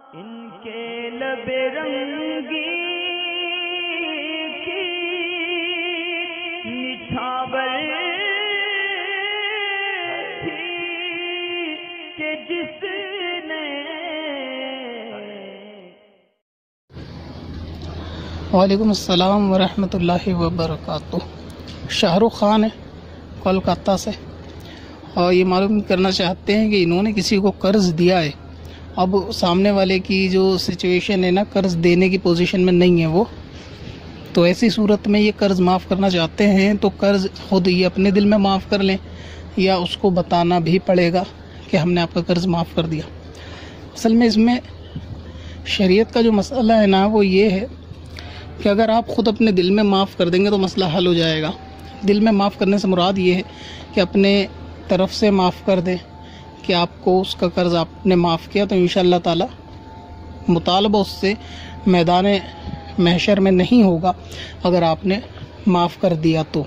इनके लबे रंगी की निछावर थी कि जिसने। वालेकुम अस्सलाम वरहमतुल्लाहि वबरकातुह। शाहरुख खान है कोलकाता से और ये मालूम करना चाहते हैं कि इन्होंने किसी को कर्ज़ दिया है। अब सामने वाले की जो सिचुएशन है ना, कर्ज़ देने की पोजीशन में नहीं है वो, तो ऐसी सूरत में ये कर्ज़ माफ़ करना चाहते हैं तो कर्ज़ खुद ये अपने दिल में माफ़ कर लें या उसको बताना भी पड़ेगा कि हमने आपका कर्ज़ माफ़ कर दिया। असल में इसमें शरीयत का जो मसला है ना वो ये है कि अगर आप ख़ुद अपने दिल में माफ़ कर देंगे तो मसला हल हो जाएगा। दिल में माफ़ करने से मुराद ये है कि अपने तरफ से माफ़ कर दें कि आपको उसका कर्ज़ आपने माफ़ किया, तो इंशाअल्लाह ताला मुतालबा उससे मैदान महशर में नहीं होगा अगर आपने माफ़ कर दिया तो।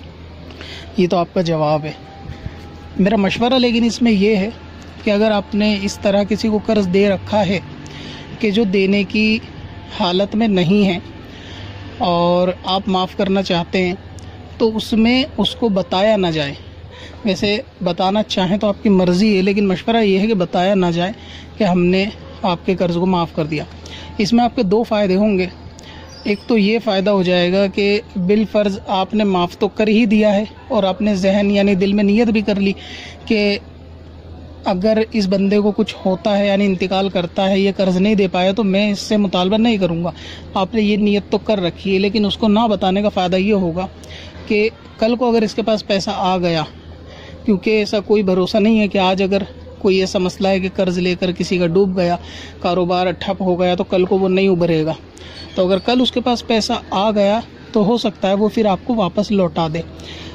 ये तो आपका जवाब है। मेरा मशवरा लेकिन इसमें यह है कि अगर आपने इस तरह किसी को कर्ज़ दे रखा है कि जो देने की हालत में नहीं है और आप माफ़ करना चाहते हैं तो उसमें उसको बताया ना जाए। वैसे बताना चाहें तो आपकी मर्ज़ी है, लेकिन मशवरा ये है कि बताया ना जाए कि हमने आपके कर्ज़ को माफ़ कर दिया। इसमें आपके दो फ़ायदे होंगे। एक तो ये फ़ायदा हो जाएगा कि बिल फ़र्ज़ आपने माफ़ तो कर ही दिया है और आपने जहन यानी दिल में नीयत भी कर ली कि अगर इस बंदे को कुछ होता है यानी इंतकाल करता है, ये कर्ज़ नहीं दे पाया तो मैं इससे मुतालबा नहीं करूँगा। आपने ये नीयत तो कर रखी है, लेकिन उसको ना बताने का फ़ायदा ये होगा कि कल को अगर इसके पास पैसा आ गया, क्योंकि ऐसा कोई भरोसा नहीं है कि आज अगर कोई ऐसा मसला है कि कर्ज़ लेकर किसी का डूब गया, कारोबार ठप हो गया, तो कल को वो नहीं उभरेगा। तो अगर कल उसके पास पैसा आ गया तो हो सकता है वो फिर आपको वापस लौटा दे,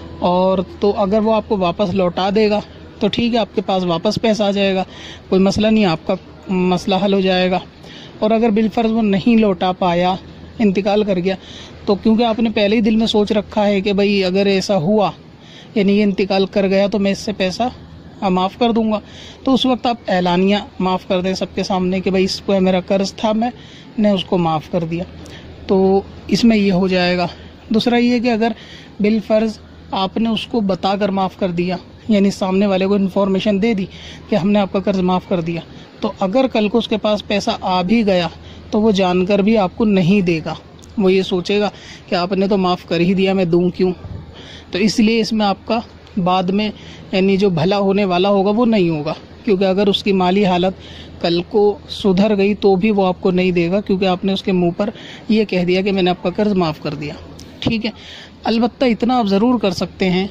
और तो अगर वो आपको वापस लौटा देगा तो ठीक है, आपके पास वापस पैसा आ जाएगा, कोई मसला नहीं, आपका मसला हल हो जाएगा। और अगर बिलफर्ज वो नहीं लौटा पाया, इंतकाल कर गया, तो क्योंकि आपने पहले ही दिल में सोच रखा है कि भाई अगर ऐसा हुआ यानी ये इंतकाल कर गया तो मैं इससे पैसा माफ़ कर दूंगा, तो उस वक्त आप ऐलानिया माफ़ कर दें सबके सामने कि भाई इस पर मेरा कर्ज़ था, मैंने उसको माफ़ कर दिया, तो इसमें ये हो जाएगा। दूसरा ये कि अगर बिलफर्ज आपने उसको बता कर माफ़ कर दिया, यानी सामने वाले को इन्फॉर्मेशन दे दी कि हमने आपका कर्ज़ माफ़ कर दिया, तो अगर कल को उसके पास पैसा आ भी गया तो वो जानकर भी आपको नहीं देगा। वो ये सोचेगा कि आपने तो माफ़ कर ही दिया, मैं दूं क्यों। तो इसलिए इसमें आपका बाद में यानी जो भला होने वाला होगा वो नहीं होगा, क्योंकि अगर उसकी माली हालत कल को सुधर गई तो भी वो आपको नहीं देगा, क्योंकि आपने उसके मुंह पर ये कह दिया कि मैंने आपका कर्ज़ माफ़ कर दिया। ठीक है, अलबत्ता इतना आप ज़रूर कर सकते हैं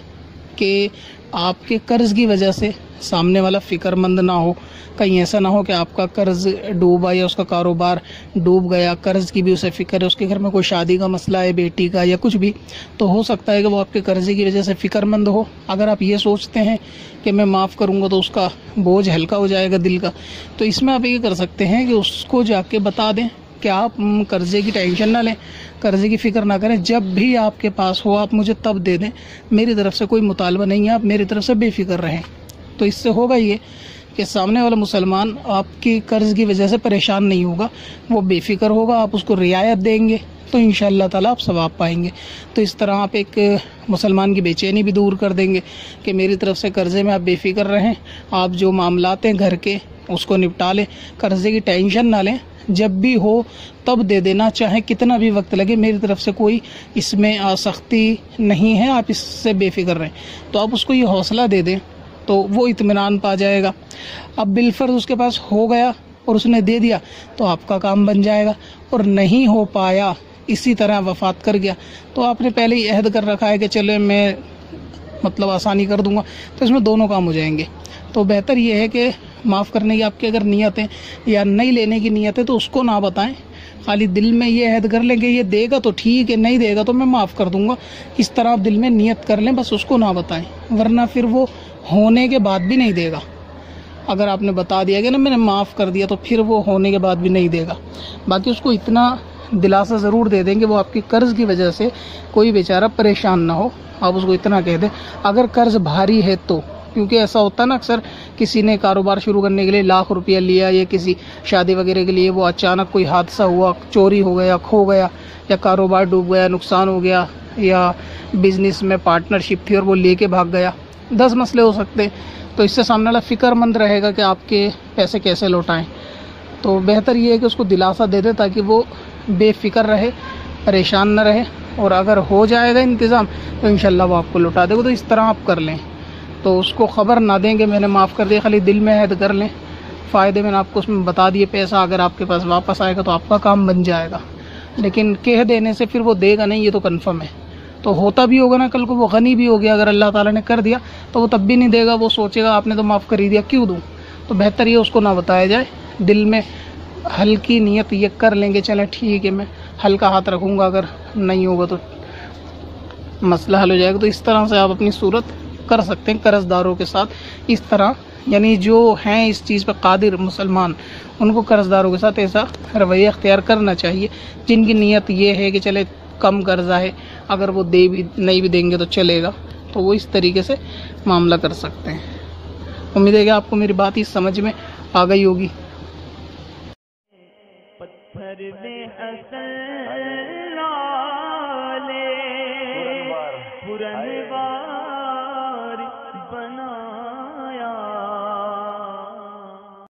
कि आपके कर्ज़ की वजह से सामने वाला फ़िक्रमंद ना हो। कहीं ऐसा ना हो कि आपका कर्ज़ डूबा या उसका कारोबार डूब गया, कर्ज़ की भी उसे फ़िक्र है, उसके घर में कोई शादी का मसला है, बेटी का या कुछ भी, तो हो सकता है कि वो आपके कर्ज़े की वजह से फ़िक्रमंद हो। अगर आप ये सोचते हैं कि मैं माफ़ करूँगा तो उसका बोझ हल्का हो जाएगा दिल का, तो इसमें आप ये कर सकते हैं कि उसको जाके बता दें कि आप कर्ज़े की टेंशन ना लें, कर्ज़े की फ़िक्र ना करें, जब भी आपके पास हो आप मुझे तब दे दें, मेरी तरफ से कोई मुतालबा नहीं है, आप मेरी तरफ से बेफिक्र रहें। तो इससे होगा ये कि सामने वाला मुसलमान आपकी कर्ज़ की वजह से परेशान नहीं होगा, वो बेफिक्र होगा, आप उसको रियायत देंगे तो इंशाअल्लाह ताला आप सवाब पाएंगे। तो इस तरह आप एक मुसलमान की बेचैनी भी दूर कर देंगे कि मेरी तरफ से कर्ज़े में आप बेफिक्र रहें, आप जो मामलात हैं घर के उसको निपटा लें, कर्ज़े की टेंशन ना लें, जब भी हो तब दे देना, चाहे कितना भी वक्त लगे, मेरी तरफ से कोई इसमें आसक्ति नहीं है, आप इससे बेफिक्र रहें। तो आप उसको ये हौसला दे दें तो वो इत्मीनान पा जाएगा। अब बिलफर्ज उसके पास हो गया और उसने दे दिया तो आपका काम बन जाएगा, और नहीं हो पाया, इसी तरह वफ़ात कर गया, तो आपने पहले ही अहद कर रखा है कि चलो मैं मतलब आसानी कर दूंगा, तो इसमें दोनों काम हो जाएंगे। तो बेहतर ये है कि माफ़ करने की आपकी अगर नीयत है या नहीं लेने की नीयत है तो उसको ना बताएं, खाली दिल में ये अहद कर लें कि ये देगा तो ठीक है, नहीं देगा तो मैं माफ़ कर दूंगा, इस तरह आप दिल में नीयत कर लें, बस उसको ना बताएं, वरना फिर वो होने के बाद भी नहीं देगा। अगर आपने बता दिया कि ना मैंने माफ़ कर दिया, तो फिर वो होने के बाद भी नहीं देगा। बाकी उसको इतना दिलासा ज़रूर दे देंगे वो आपकी कर्ज़ की वजह से कोई बेचारा परेशान ना हो। आप उसको इतना कह दें, अगर कर्ज़ भारी है तो क्योंकि ऐसा होता है ना, अक्सर किसी ने कारोबार शुरू करने के लिए लाख रुपया लिया या किसी शादी वगैरह के लिए, वो अचानक कोई हादसा हुआ, चोरी हो गया, खो गया, या कारोबार डूब गया, नुकसान हो गया, या बिजनेस में पार्टनरशिप थी और वो लेके भाग गया, 10 मसले हो सकते हैं। तो इससे सामने वाला फिक्रमंद रहेगा कि आपके पैसे कैसे लौटाएं। तो बेहतर ये है कि उसको दिलासा दे दे ताकि वो बेफिक्र रहे, परेशान न रहे, और अगर हो जाएगा इंतज़ाम तो इंशाल्लाह वो आपको लौटा देगा। तो इस तरह आप कर लें, तो उसको ख़बर ना देंगे मैंने माफ़ कर दिया, खाली दिल में ऐद कर लें। फ़ायदे मैंने आपको उसमें बता दिए, पैसा अगर आपके पास वापस आएगा तो आपका काम बन जाएगा, लेकिन कह देने से फिर वो देगा नहीं, ये तो कन्फर्म है। तो होता भी होगा ना, कल को वो गनी भी हो गया, अगर अल्लाह ताला ने कर दिया तो वो तब भी नहीं देगा, वो सोचेगा आपने तो माफ़ कर ही दिया, क्यों दूँ। तो बेहतर ये उसको ना बताया जाए, दिल में हल्की नीयत ये कर लेंगे, चलें ठीक है मैं हल्का हाथ रखूँगा, अगर नहीं होगा तो मसला हल हो जाएगा। तो इस तरह से आप अपनी सूरत कर सकते हैं कर्ज़दारों के साथ। इस तरह यानी जो हैं इस चीज़ पर कादिर मुसलमान, उनको कर्ज़दारों के साथ ऐसा रवैया अख्तियार करना चाहिए, जिनकी नीयत ये है कि चले कम कर्ज़ा है, अगर वो दे भी नहीं भी देंगे तो चलेगा, तो वो इस तरीके से मामला कर सकते हैं। उम्मीद है कि आपको मेरी बात ही समझ में आ गई होगी। पत्थर में असल